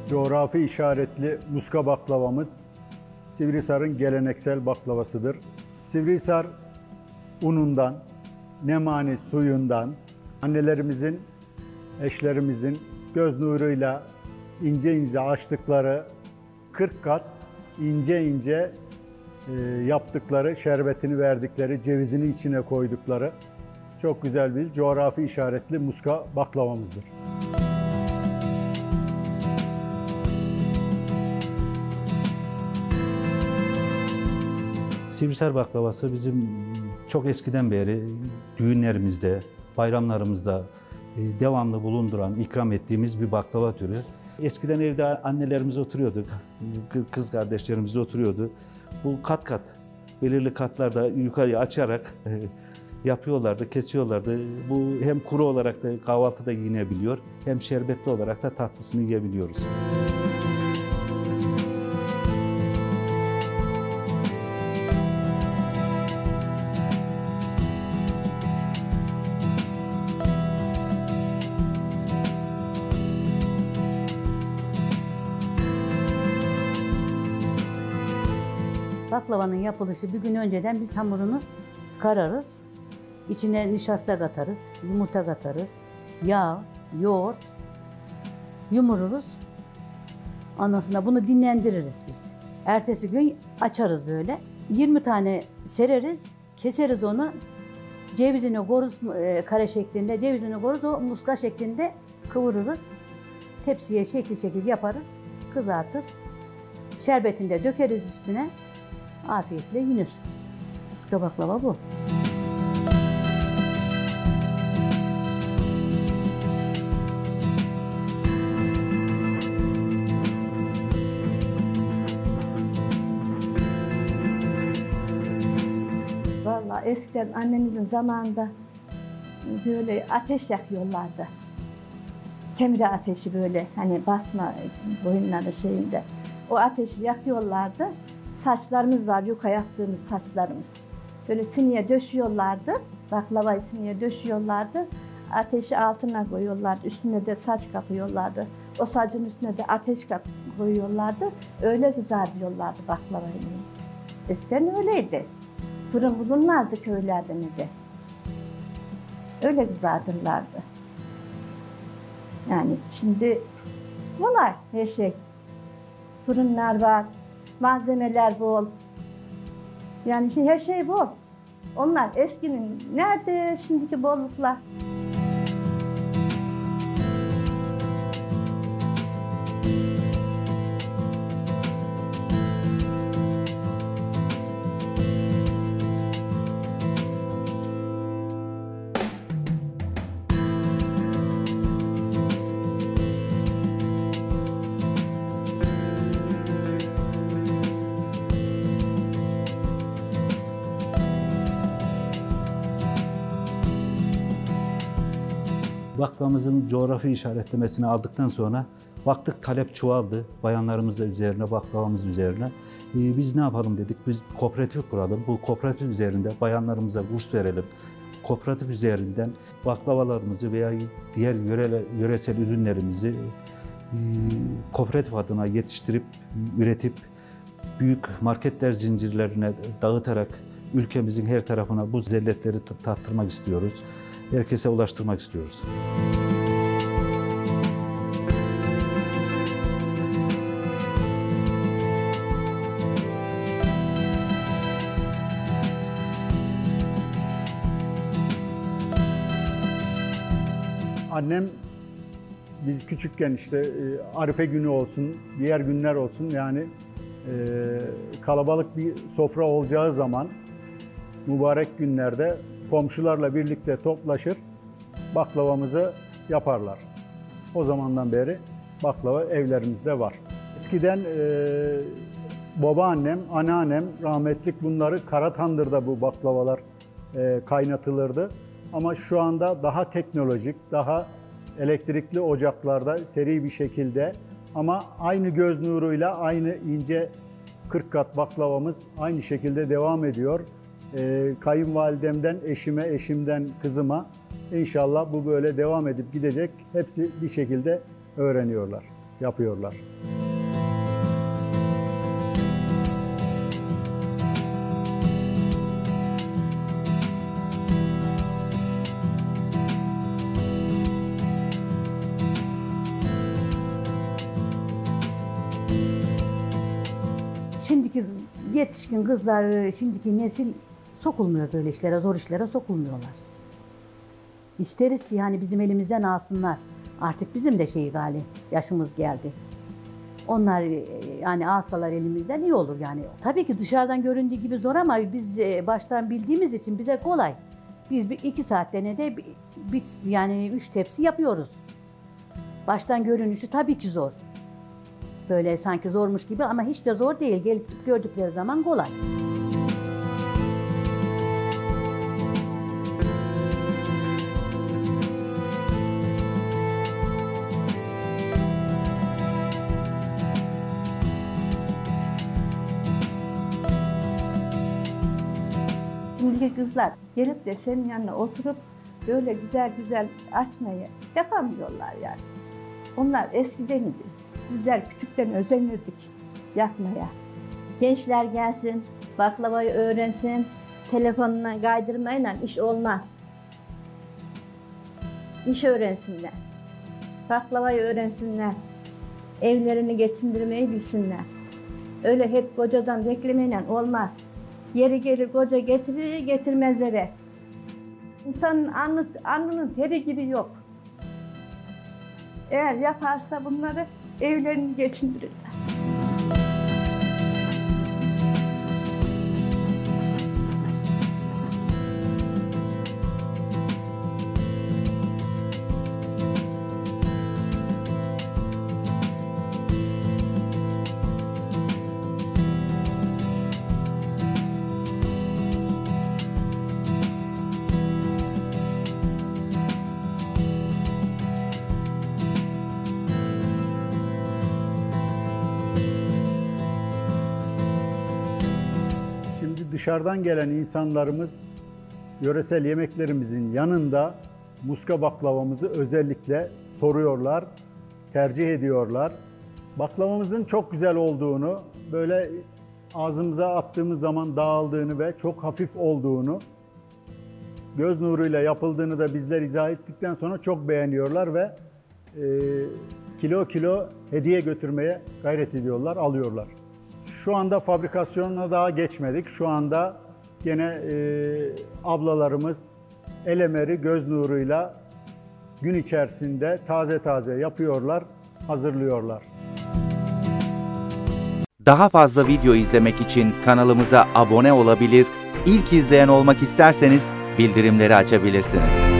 Coğrafi işaretli muska baklavamız Sivrihisar'ın geleneksel baklavasıdır. Sivrihisar unundan, nemani suyundan, annelerimizin, eşlerimizin göz nuruyla ince ince açtıkları 40 kat ince ince yaptıkları, şerbetini verdikleri, cevizini içine koydukları çok güzel bir coğrafi işaretli muska baklavamızdır. Sivrihisar baklavası bizim çok eskiden beri düğünlerimizde, bayramlarımızda devamlı bulunduran, ikram ettiğimiz bir baklava türü. Eskiden evde annelerimiz oturuyordu, kız kardeşlerimiz oturuyordu. Bu kat kat, belirli katlarda yukarıya açarak yapıyorlardı, kesiyorlardı. Bu hem kuru olarak da kahvaltıda yinebiliyor, hem şerbetli olarak da tatlısını yiyebiliyoruz. Baklavanın yapılışı bir gün önceden biz hamurunu kararız. İçine nişasta katarız, yumurta katarız, yağ, yoğurt, yumururuz. Ondan sonra bunu dinlendiririz biz. Ertesi gün açarız böyle. 20 tane sereriz, keseriz onu. Cevizini koruz kare şeklinde, cevizini koruz o muska şeklinde kıvırırız. Tepsiye şekil yaparız, kızartır. Şerbetini de dökeriz üstüne. Afiyetle yenir. Muska baklava bu. Vallahi eskiden annemizin zamanında böyle ateş yakıyorlardı. Kemire ateşi böyle hani basma boyunları şeyinde. O ateşi yakıyorlardı. Saçlarımız var, yuka yaptığımız saçlarımız. Böyle siniye döşüyorlardı, baklavayı siniye döşüyorlardı. Ateşi altına koyuyorlardı, üstüne de saç kapıyorlardı. O sacın üstüne de ateş koyuyorlardı. Öyle kızartıyorlardı baklavayı. Eskiden öyleydi. Fırın bulunmazdı köylerde ne de. Öyle kızartırlardı. Yani şimdi kolay her şey. Fırınlar var. Malzemeler bol. Yani her şey bol. Onlar eskinin nerede şimdiki bolluklar? Baklavamızın coğrafi işaretlemesini aldıktan sonra baktık talep çoğaldı. Bayanlarımız da üzerine, baklavamız üzerine. Biz ne yapalım dedik, biz kooperatif kuralım. Bu kooperatif üzerinde bayanlarımıza burs verelim. Kooperatif üzerinden baklavalarımızı veya diğer yöresel ürünlerimizi kooperatif adına yetiştirip, üretip, büyük marketler zincirlerine dağıtarak ülkemizin her tarafına bu lezzetleri tattırmak istiyoruz. Herkese ulaştırmak istiyoruz. Annem biz küçükken işte Arife günü olsun, diğer günler olsun yani kalabalık bir sofra olacağı zaman mübarek günlerde komşularla birlikte toplaşır, baklavamızı yaparlar. O zamandan beri baklava evlerimizde var. Eskiden babaannem, anneannem rahmetlik bunları kara tandırda bu baklavalar kaynatılırdı. Ama şu anda daha teknolojik, daha elektrikli ocaklarda seri bir şekilde ama aynı göz nuruyla aynı ince 40 kat baklavamız aynı şekilde devam ediyor. Kayınvalidemden eşime, eşimden kızıma inşallah bu böyle devam edip gidecek. Hepsi bir şekilde öğreniyorlar. yapıyorlar. Şimdiki yetişkin kızlar, şimdiki nesil sokulmuyor böyle işlere, zor işlere sokulmuyorlar. İsteriz ki yani bizim elimizden alsınlar. Artık bizim de gali, yaşımız geldi. Onlar yani alsalar elimizden iyi olur yani. Tabii ki dışarıdan göründüğü gibi zor ama biz baştan bildiğimiz için bize kolay. Biz 2 saatte ne de yani 3 tepsi yapıyoruz. Baştan görünüşü tabii ki zor. Böyle sanki zormuş gibi ama hiç de zor değil. Gelip gördükleri zaman kolay. Şimdiki kızlar gelip de senin yanına oturup böyle güzel güzel açmayı yapamıyorlar yani. Onlar eskiden idi. Bizler küçükten özenirdik yapmaya. Gençler gelsin, baklavayı öğrensin, telefonuna kaydırmayla iş olmaz. İş öğrensinler, baklavayı öğrensinler, evlerini geçindirmeyi bilsinler. Öyle hep kocadan beklemeyle olmaz. Yeri gelir koca getirir, getirmez eve. İnsanın alnının teri gibi yok. Eğer yaparsa bunları evlerini geçindirirler. Şimdi dışarıdan gelen insanlarımız yöresel yemeklerimizin yanında muska baklavamızı özellikle soruyorlar, tercih ediyorlar. Baklavamızın çok güzel olduğunu, böyle ağzımıza attığımız zaman dağıldığını ve çok hafif olduğunu, göz nuruyla yapıldığını da bizler izah ettikten sonra çok beğeniyorlar ve kilo kilo hediye götürmeye gayret ediyorlar, alıyorlar. Şu anda fabrikasyonuna daha geçmedik. Şu anda gene ablalarımız el emeri göz nuruyla gün içerisinde taze taze yapıyorlar, hazırlıyorlar. Daha fazla video izlemek için kanalımıza abone olabilir, ilk izleyen olmak isterseniz bildirimleri açabilirsiniz.